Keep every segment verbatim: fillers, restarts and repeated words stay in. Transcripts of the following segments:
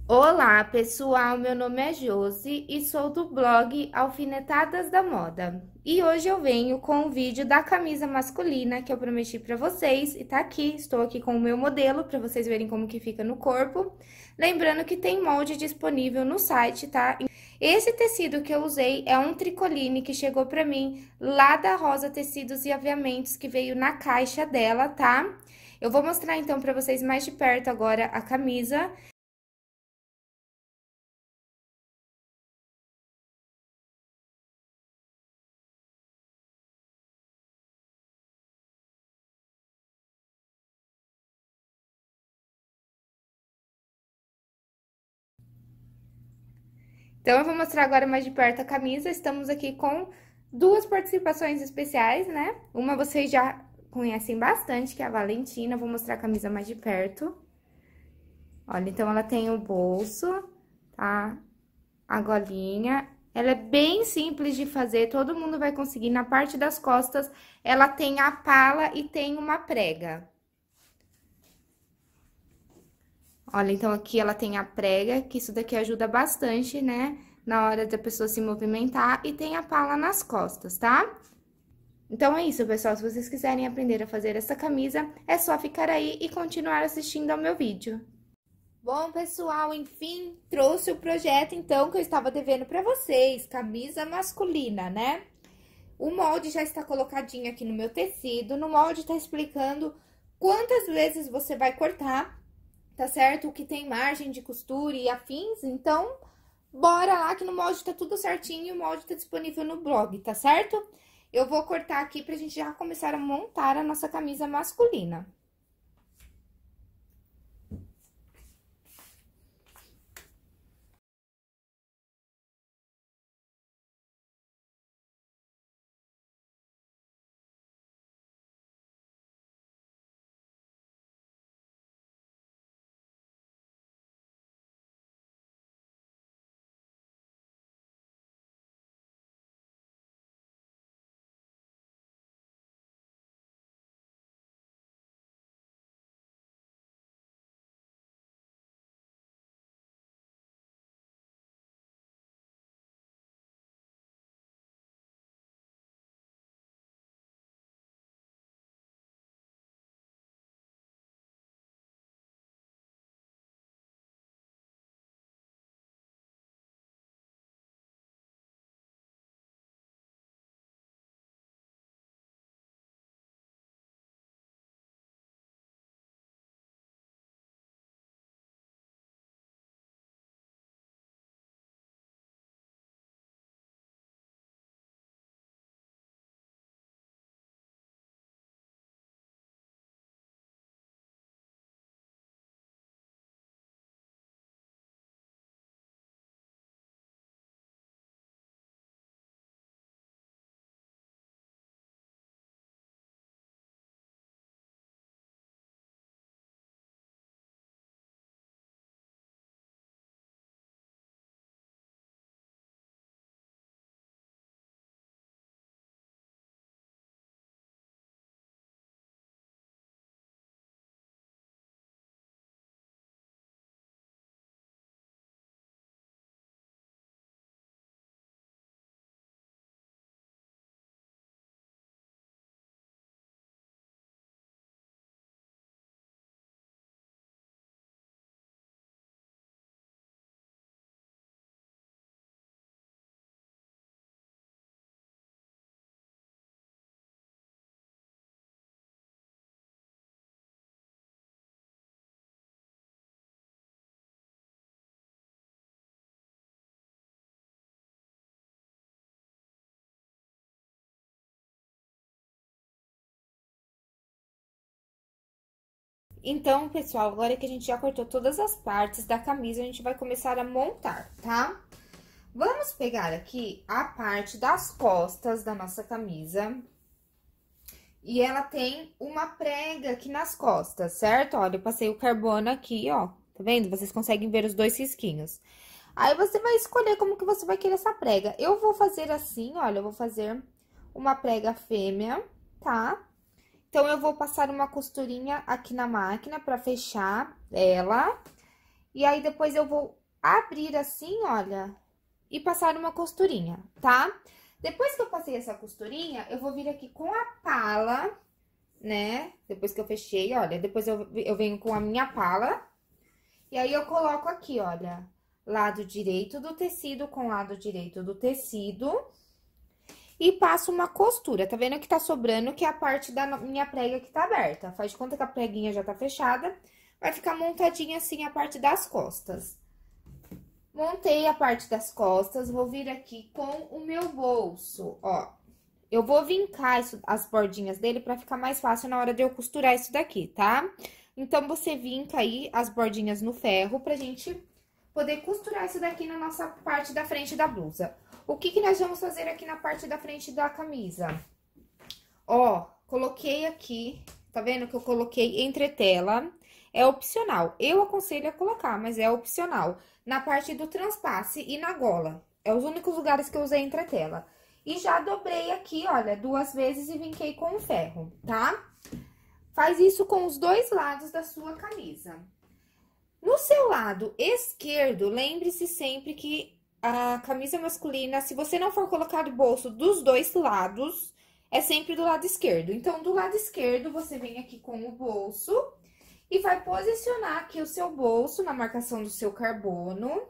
Olá, pessoal, meu nome é Josi e sou do blog Alfinetadas da Moda. E hoje eu venho com o vídeo da camisa masculina que eu prometi pra vocês e tá aqui, estou aqui com o meu modelo pra vocês verem como que fica no corpo. Lembrando que tem molde disponível no site, tá? Esse tecido que eu usei é um tricoline que chegou pra mim lá da Rosa Tecidos e Aviamentos, que veio na caixa dela, tá? Eu vou mostrar então pra vocês mais de perto agora a camisa. Então, eu vou mostrar agora mais de perto a camisa. Estamos aqui com duas participações especiais, né? Uma vocês já conhecem bastante, que é a Valentina. Vou mostrar a camisa mais de perto. Olha, então, ela tem o bolso, tá? A golinha. Ela é bem simples de fazer, todo mundo vai conseguir. Na parte das costas, ela tem a pala e tem uma prega. Olha, então, aqui ela tem a prega, que isso daqui ajuda bastante, né? Na hora da pessoa se movimentar, e tem a pala nas costas, tá? Então, é isso, pessoal. Se vocês quiserem aprender a fazer essa camisa, é só ficar aí e continuar assistindo ao meu vídeo. Bom, pessoal, enfim, trouxe o projeto, então, que eu estava devendo pra vocês. Camisa masculina, né? O molde já está colocadinho aqui no meu tecido. No molde tá explicando quantas vezes você vai cortar, tá certo? O que tem margem de costura e afins, então, bora lá que no molde tá tudo certinho e o molde tá disponível no blog, tá certo? Eu vou cortar aqui pra gente já começar a montar a nossa camisa masculina. Então, pessoal, agora que a gente já cortou todas as partes da camisa, a gente vai começar a montar, tá? Vamos pegar aqui a parte das costas da nossa camisa. E ela tem uma prega aqui nas costas, certo? Olha, eu passei o carbono aqui, ó. Tá vendo? Vocês conseguem ver os dois risquinhos. Aí, você vai escolher como que você vai querer essa prega. Eu vou fazer assim, olha, eu vou fazer uma prega fêmea, tá? Então, eu vou passar uma costurinha aqui na máquina pra fechar ela. E aí, depois eu vou abrir assim, olha, e passar uma costurinha, tá? Depois que eu passei essa costurinha, eu vou vir aqui com a pala, né? Depois que eu fechei, olha, depois eu, eu venho com a minha pala. E aí, eu coloco aqui, olha, lado direito do tecido com lado direito do tecido. E passo uma costura, tá vendo que tá sobrando, que é a parte da minha prega que tá aberta. Faz de conta que a preguinha já tá fechada, vai ficar montadinha assim a parte das costas. Montei a parte das costas, vou vir aqui com o meu bolso, ó. Eu vou vincar isso, as bordinhas dele pra ficar mais fácil na hora de eu costurar isso daqui, tá? Então, você vinca aí as bordinhas no ferro pra gente poder costurar isso daqui na nossa parte da frente da blusa. O que que nós vamos fazer aqui na parte da frente da camisa? Ó, coloquei aqui, tá vendo que eu coloquei entretela? É opcional. Eu aconselho a colocar, mas é opcional. Na parte do transpasse e na gola. É os únicos lugares que eu usei entretela. E já dobrei aqui, olha, duas vezes e vinquei com o ferro, tá? Faz isso com os dois lados da sua camisa. No seu lado esquerdo, lembre-se sempre que a camisa masculina, se você não for colocar o bolso dos dois lados, é sempre do lado esquerdo. Então, do lado esquerdo, você vem aqui com o bolso e vai posicionar aqui o seu bolso na marcação do seu carbono.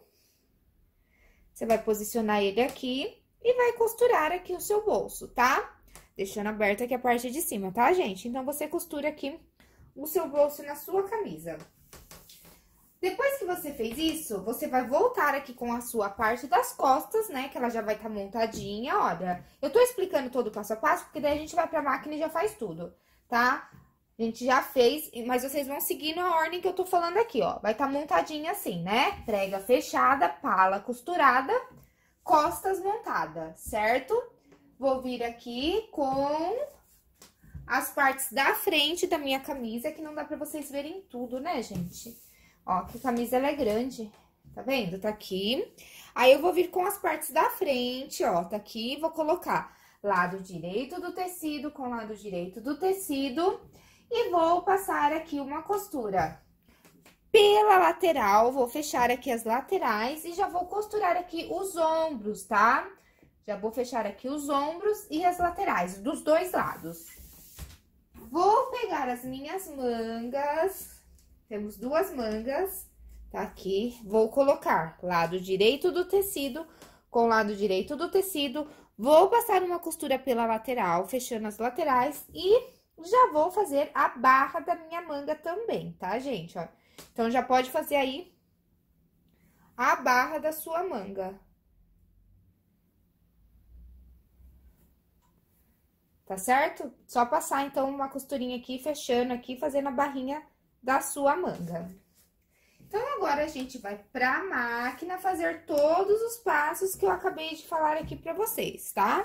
Você vai posicionar ele aqui e vai costurar aqui o seu bolso, tá? Deixando aberta aqui a parte de cima, tá, gente? Então, você costura aqui o seu bolso na sua camisa. Depois que você fez isso, você vai voltar aqui com a sua parte das costas, né? Que ela já vai estar montadinha, olha. Eu tô explicando todo o passo a passo, porque daí a gente vai pra máquina e já faz tudo, tá? A gente já fez, mas vocês vão seguindo a ordem que eu tô falando aqui, ó. Vai estar montadinha assim, né? Prega fechada, pala costurada, costas montada, certo? Vou vir aqui com as partes da frente da minha camisa, que não dá pra vocês verem tudo, né, gente? Ó, que a camisa, ela é grande, tá vendo? Tá aqui. Aí, eu vou vir com as partes da frente, ó, tá aqui, vou colocar lado direito do tecido com lado direito do tecido e vou passar aqui uma costura pela lateral, vou fechar aqui as laterais e já vou costurar aqui os ombros, tá? Já vou fechar aqui os ombros e as laterais, dos dois lados. Vou pegar as minhas mangas... Temos duas mangas, tá aqui. Vou colocar lado direito do tecido com lado direito do tecido. Vou passar uma costura pela lateral, fechando as laterais. E já vou fazer a barra da minha manga também, tá, gente? Ó, então, já pode fazer aí a barra da sua manga. Tá certo? Só passar, então, uma costurinha aqui, fechando aqui, fazendo a barrinha da sua manga. Então, agora, a gente vai pra máquina fazer todos os passos que eu acabei de falar aqui pra vocês, tá?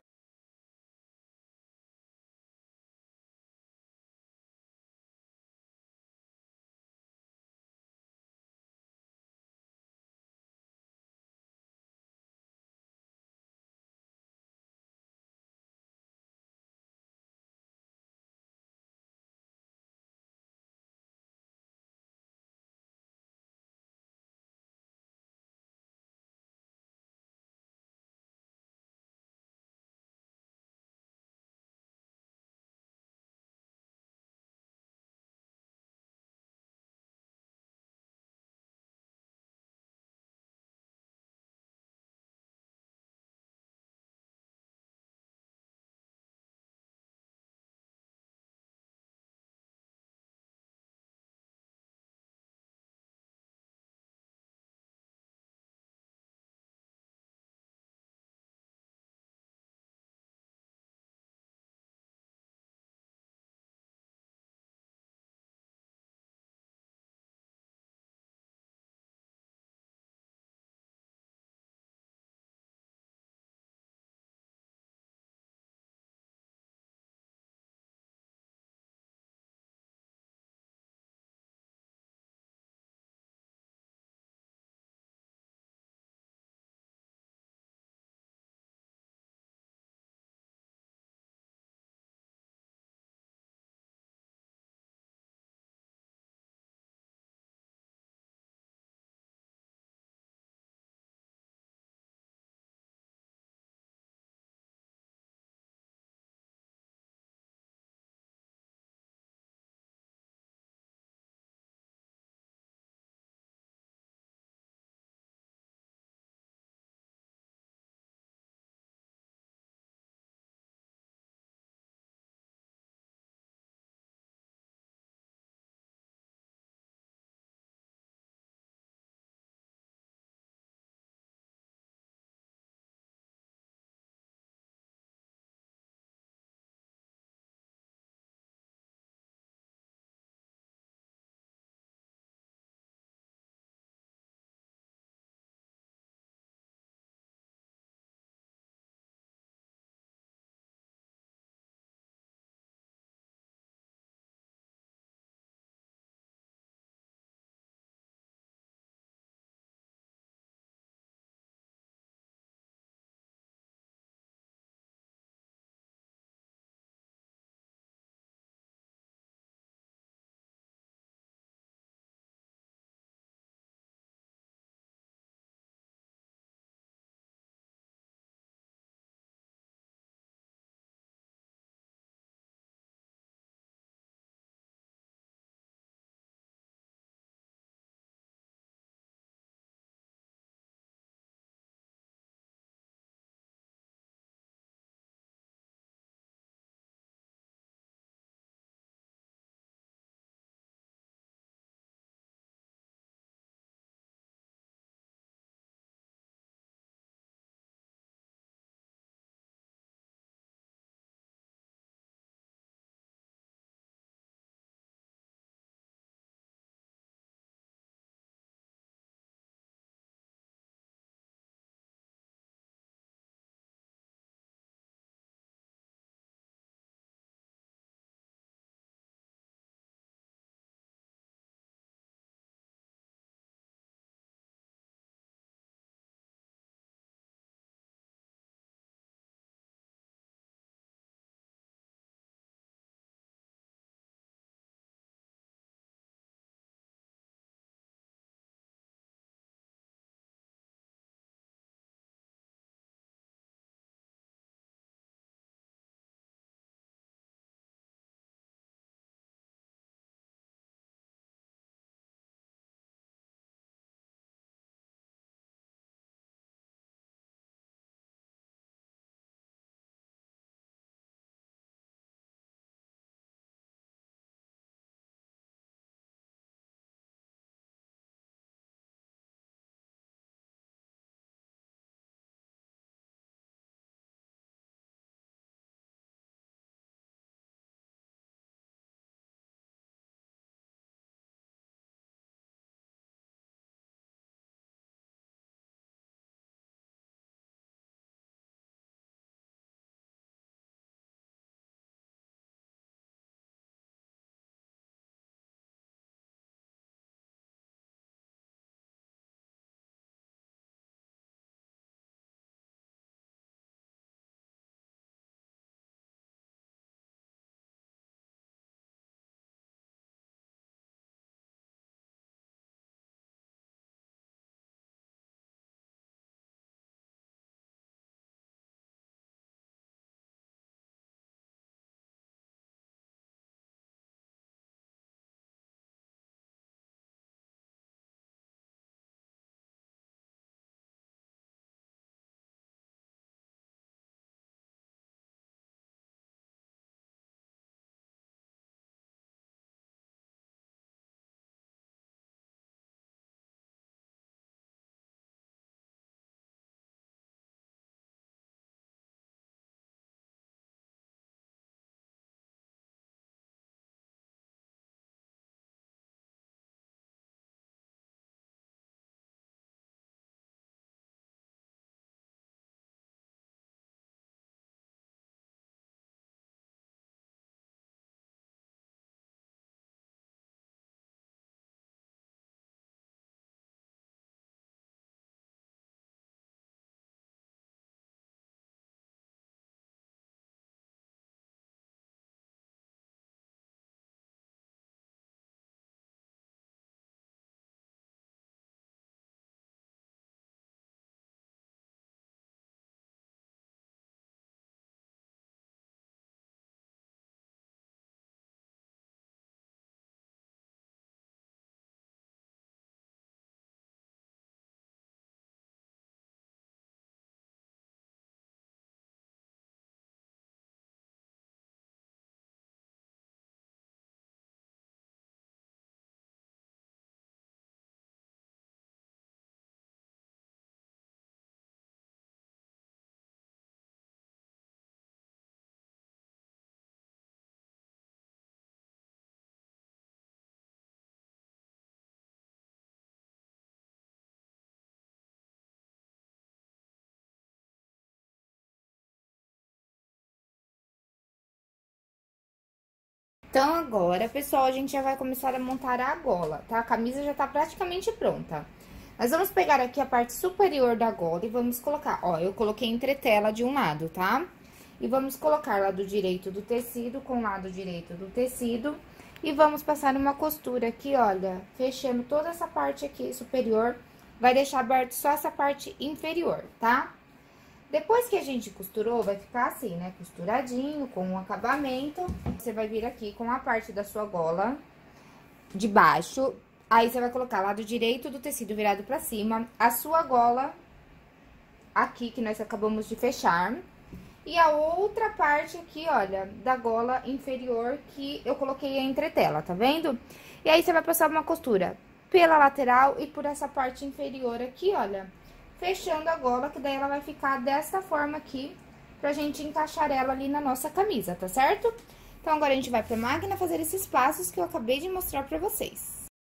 Então, agora, pessoal, a gente já vai começar a montar a gola, tá? A camisa já tá praticamente pronta. Nós vamos pegar aqui a parte superior da gola e vamos colocar, ó, eu coloquei entretela de um lado, tá? E vamos colocar lado direito do tecido com lado direito do tecido. E vamos passar uma costura aqui, olha, fechando toda essa parte aqui superior. Vai deixar aberto só essa parte inferior, tá? Depois que a gente costurou, vai ficar assim, né? Costuradinho, com um acabamento. Você vai vir aqui com a parte da sua gola de baixo. Aí, você vai colocar lado direito do tecido virado pra cima. A sua gola aqui, que nós acabamos de fechar. E a outra parte aqui, olha, da gola inferior que eu coloquei a entretela, tá vendo? E aí, você vai passar uma costura pela lateral e por essa parte inferior aqui, olha, fechando a gola, que daí ela vai ficar dessa forma aqui, pra gente encaixar ela ali na nossa camisa, tá certo? Então, agora a gente vai pra máquina fazer esses passos que eu acabei de mostrar pra vocês.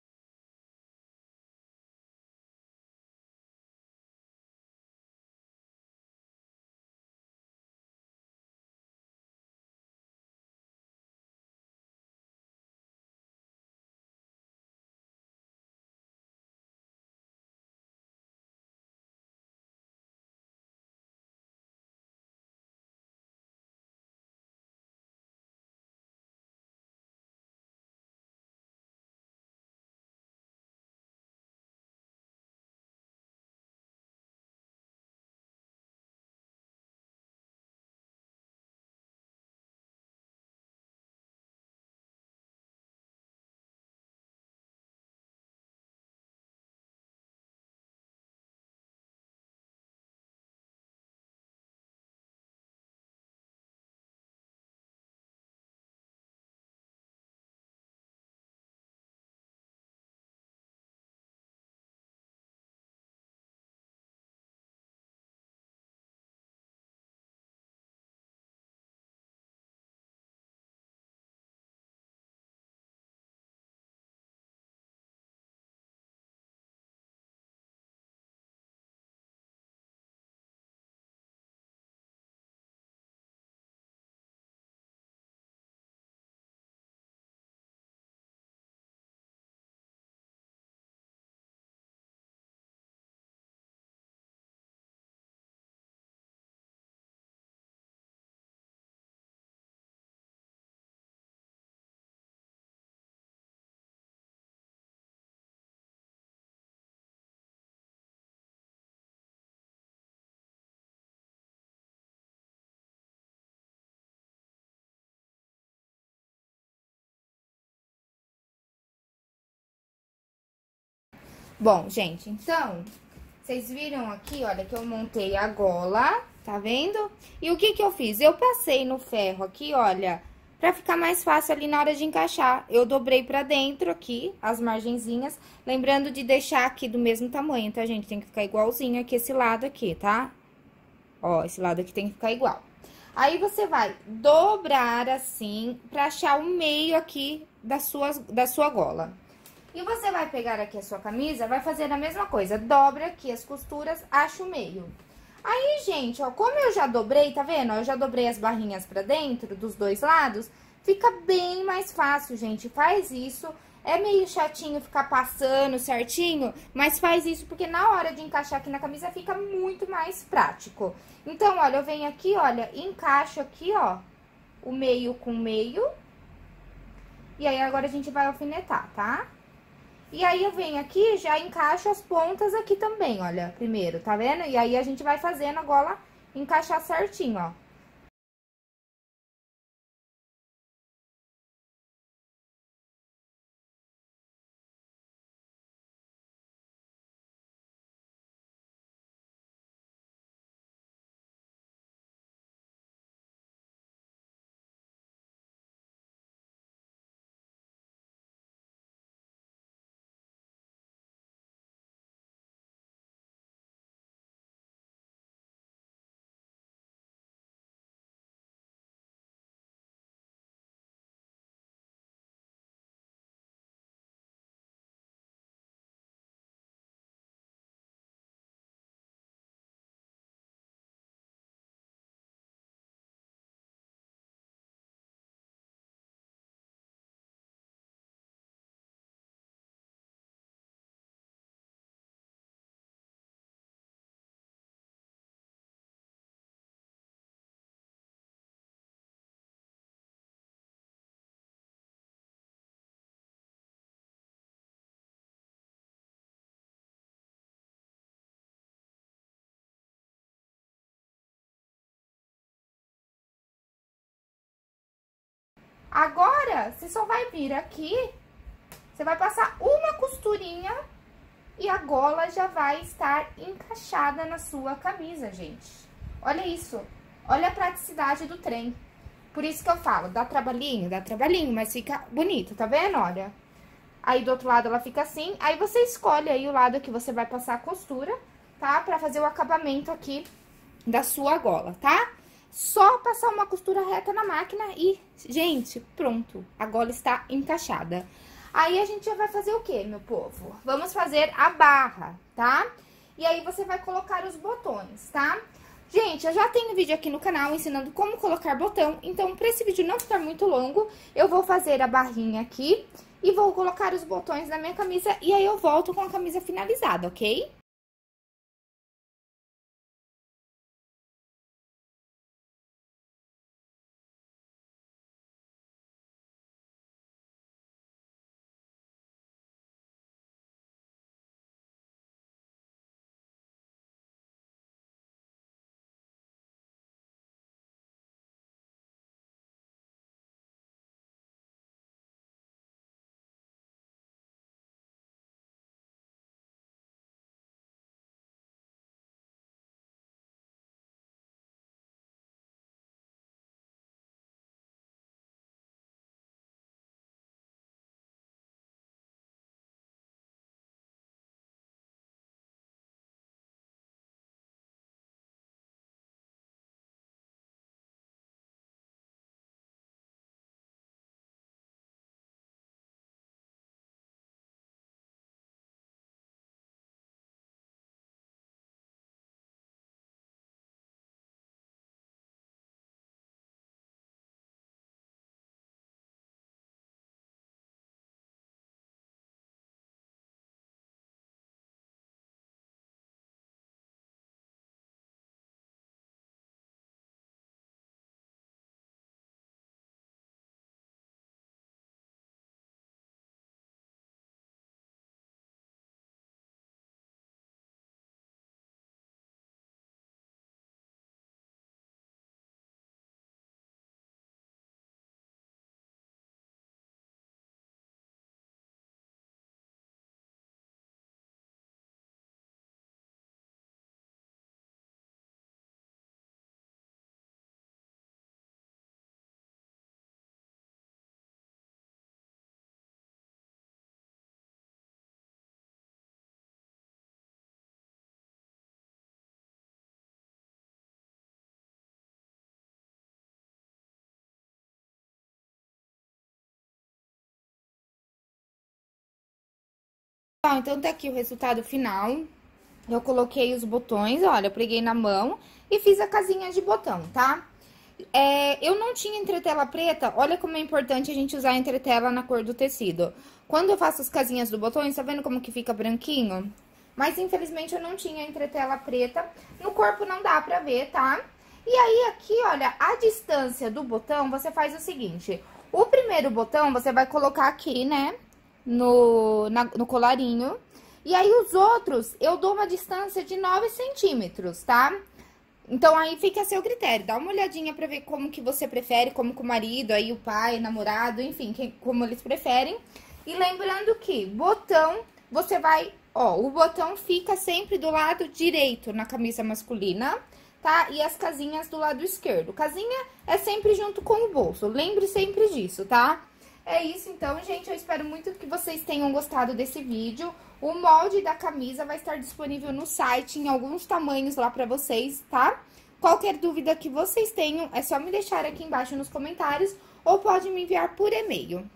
Bom, gente, então, vocês viram aqui, olha, que eu montei a gola, tá vendo? E o que que eu fiz? Eu passei no ferro aqui, olha, pra ficar mais fácil ali na hora de encaixar. Eu dobrei pra dentro aqui, as margenzinhas, lembrando de deixar aqui do mesmo tamanho, tá, gente? Tem que ficar igualzinho aqui esse lado aqui, tá? Ó, esse lado aqui tem que ficar igual. Aí, você vai dobrar assim, pra achar o meio aqui da sua, da sua gola. E você vai pegar aqui a sua camisa, vai fazer a mesma coisa, dobra aqui as costuras, acha o meio. Aí, gente, ó, como eu já dobrei, tá vendo? Eu já dobrei as barrinhas pra dentro, dos dois lados, fica bem mais fácil, gente, faz isso. É meio chatinho ficar passando certinho, mas faz isso porque na hora de encaixar aqui na camisa fica muito mais prático. Então, olha, eu venho aqui, olha, encaixo aqui, ó, o meio com meio. E aí, agora a gente vai alfinetar, tá? E aí, eu venho aqui e já encaixo as pontas aqui também, olha, primeiro, tá vendo? E aí, a gente vai fazendo a gola encaixar certinho, ó. Agora, você só vai vir aqui, você vai passar uma costurinha e a gola já vai estar encaixada na sua camisa, gente. Olha isso, olha a praticidade do trem. Por isso que eu falo, dá trabalhinho, dá trabalhinho, mas fica bonito, tá vendo? Olha. Aí, do outro lado, ela fica assim. Aí, você escolhe aí o lado que você vai passar a costura, tá? Pra fazer o acabamento aqui da sua gola, tá? Só passar uma costura reta na máquina e, gente, pronto. A gola está encaixada. Aí, a gente já vai fazer o quê, meu povo? Vamos fazer a barra, tá? E aí, você vai colocar os botões, tá? Gente, eu já tenho vídeo aqui no canal ensinando como colocar botão. Então, pra esse vídeo não ficar muito longo, eu vou fazer a barrinha aqui e vou colocar os botões na minha camisa e aí eu volto com a camisa finalizada, ok? Bom, então tá aqui o resultado final. Eu coloquei os botões, olha, eu preguei na mão e fiz a casinha de botão, tá? É, eu não tinha entretela preta, olha como é importante a gente usar a entretela na cor do tecido. Quando eu faço as casinhas do botão, tá vendo como que fica branquinho? Mas, infelizmente, eu não tinha entretela preta, no corpo não dá pra ver, tá? E aí, aqui, olha, a distância do botão, você faz o seguinte, o primeiro botão você vai colocar aqui, né, no, na, no colarinho, e aí os outros eu dou uma distância de nove centímetros, tá? Então, aí fica a seu critério, dá uma olhadinha pra ver como que você prefere, como que o marido, aí o pai, namorado, enfim, quem, como eles preferem. E lembrando que botão, você vai, ó, o botão fica sempre do lado direito na camisa masculina, tá? E as casinhas do lado esquerdo. Casinha é sempre junto com o bolso, lembre sempre disso, tá? É isso, então, gente, eu espero muito que vocês tenham gostado desse vídeo. O molde da camisa vai estar disponível no site, em alguns tamanhos lá pra vocês, tá? Qualquer dúvida que vocês tenham, é só me deixar aqui embaixo nos comentários ou pode me enviar por e-mail.